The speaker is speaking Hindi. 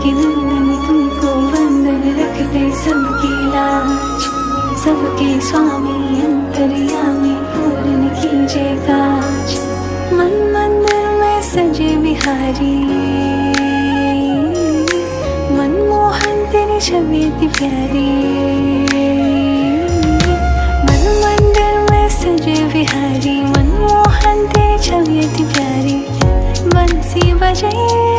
के नंदन तुमको बंधन रखते सबकी लाज। सबके स्वामी अंतर्यामी पूर्ण कीजिए काज। मन मंदिर में सजे बिहारी, मनमोहन तेरी छवि अति प्यारी। मन मंदिर में सजे बिहारी, मनमोहन तेरी छवि अति प्यारी। बंसी बजे